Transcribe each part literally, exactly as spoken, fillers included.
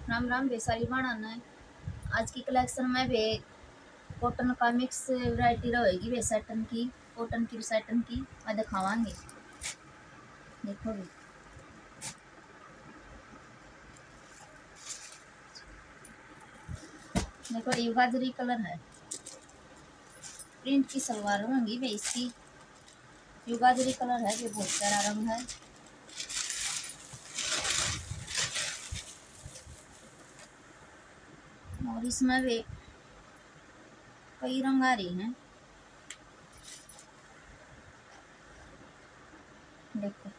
राम राम बेसारी बनाना है। आज की कलेक्शन में वे कॉटन का मिक्स वैरायटी रहेगी, वे सैटन की, कॉटन की सैटन की मैं दिखावांगे। देखो भी देखो ये गाजरी कलर है, प्रिंट की सलवार होंगी वे इसकी। ये गाजरी कलर है, ये बहुत प्यारा रंग है। और इसमें वे कई रंग आ रही हैं। देखो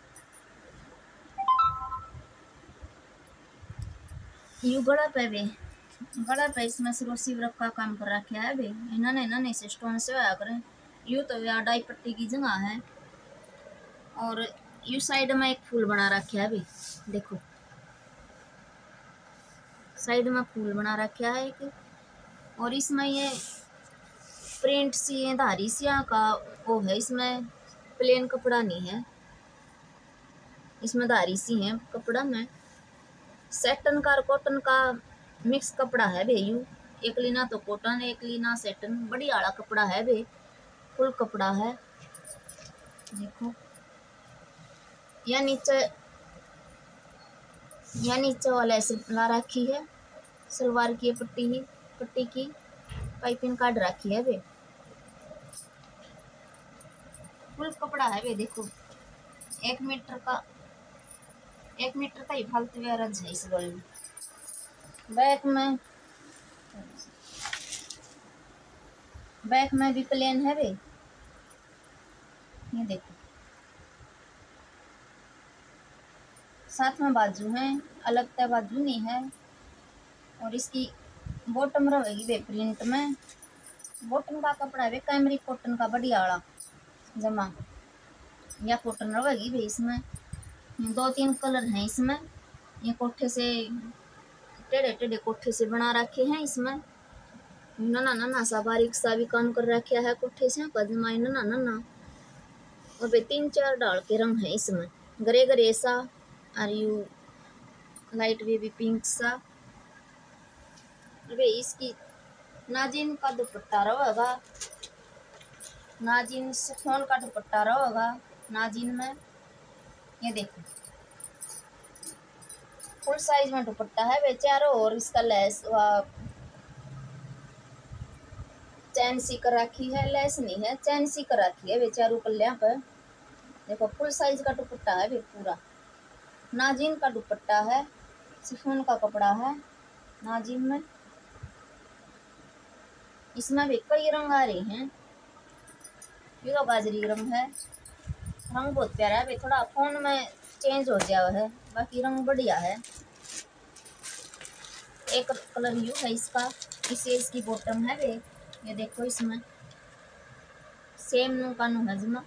यू गला पे वे गला पे इसमें सिरोसी वर्क का काम कर रखा है वे। इन्होंने इन्होंने से स्टोन से होया करें। यू तो या डाई पट्टी की जगह है और यू साइड में एक फूल बना रखा है भी। देखो साइड में फूल बना रखा है एक, और इसमें ये प्रिंट सी धारी सिया का वो है। इसमें प्लेन कपड़ा नहीं है, इसमें धारी सी है कपड़ा में। सेटन का और कॉटन का मिक्स कपड़ा है बे। यू एक लीना तो कॉटन, एक लीना सेटन, बढ़िया वाला कपड़ा है बे, फुल कपड़ा है। देखो या नीचे या नीचे वाला ऐसे ला रखी है, सलवार की पट्टी ही पट्टी की पाइपिंग काट रखी है बे, फुल कपड़ा है बे। देखो एक मीटर का एक मीटर का ही फालतू रज है इस गले में। बैक में बैक में भी प्लेन है बे। ये देखो साथ में बाजू है, अलग तय बाजू नहीं है। और इसकी बॉटम रहेगी वे प्रिंट में। बॉटम का कपड़ा है कैमरी कॉटन का, बढ़िया वाला जमा या कॉटन रहेगी वे। इसमें दो तीन कलर हैं इसमें। ये कोठे से टेढ़े टेढ़े कोठे से बना रखे हैं। इसमें नना नना सा बारीक सा भी काम कर रखा है कोठे से कदमा नना नना। और वे तीन चार डाल के रंग है इसमें, ग्रे ग्रे सा और यू लाइट बेबी पिंक सा। वे इसकी नाजिन का दुपट्टा रहेगा, नाजिन शिफॉन का दुपट्टा रहेगा नाजिन में। ये देखो फुल साइज में दुपट्टा है वे चारों। और इसका लेस चैन सी कर रखी है, लेस नहीं है चैन सी कर रखी है वे चारों पल्लिया पर। देखो फुल साइज का दुपट्टा है वे पूरा, नाजिन का दुपट्टा है, शिफॉन का कपड़ा है नाजिन में। इसमें भी कई रंग आ रहे हैं। ये तो गाजरी रंग है, रंग बहुत प्यारा है। थोड़ा फोन में चेंज हो गया है, बाकी रंग बढ़िया है। एक कलर यू है इसका, इसे इसकी बॉटम है वे। ये देखो इसमें सेम नु का नु है जमा।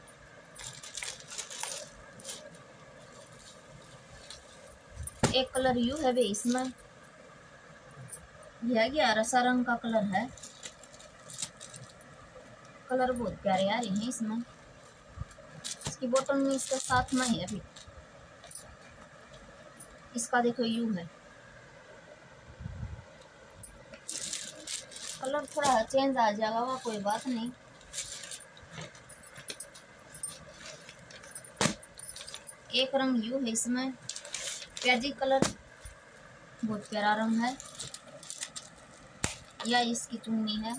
एक कलर यू है वे इसमें, यह गया रसा रंग का कलर है। कलर बहुत प्यारे आ रहे हैं इसमें। इसकी बॉटम में इसके साथ में है अभी। इसका देखो यू है, कलर थोड़ा चेंज आ जाएगा वह कोई बात नहीं। एक रंग यू है इसमें, प्याजी कलर, बहुत प्यारा रंग है। या इसकी चुन्नी है।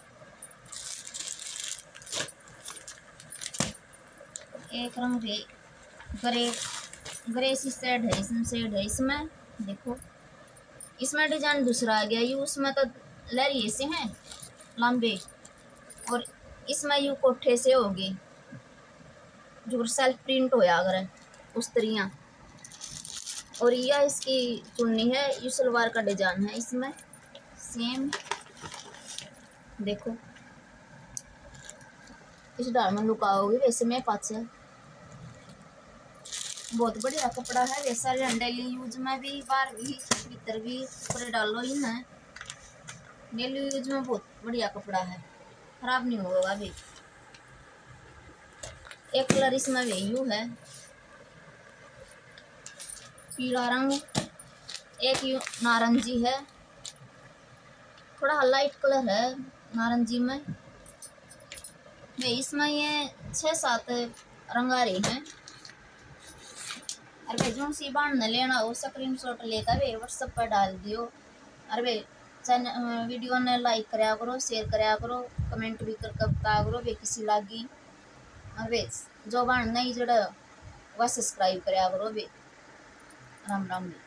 एक रंग रे ग्रे ग्रे सी शेड है इसमें शेड है इसमें। देखो इसमें डिजाइन दूसरा आ गया। यू उसमें तो लहरिए से हैं लंबे, और इसमें यू कोठे से होगी जो सेल्फ प्रिंट होया अगर उस तरिया। और यह इसकी चुन्नी है, यू सलवार का डिजाइन है इसमें सेम। देखो इस डाल में लुकाओगी वैसे में पाछे। बहुत बढ़िया कपड़ा है वैसा, डेली यूज में भी, बाहर भी, भीतर भी पूरे डालो ही ना। डेली यूज में बहुत बढ़िया कपड़ा है, खराब नहीं होगा अभी। एक कलर इसमें वे यू है पीला रंग, एक यू नारंगी है, थोड़ा लाइट कलर है नारंगी में। वे इसमें ये छः सात रंगारे हैं। अरे भाई जो सी बाण न लेना हो स्क्रीन शॉट लेकर वे व्हाट्सएप पर डाल दियो। अरे भाई चैनल वीडियो ने लाइक कराया करो, शेयर कराया करो, कमेंट भी करके बताया करो वे किसी लागी। अरे जो बाण नहीं जड़ा वह सब्सक्राइब कराया करो वे। राम राम।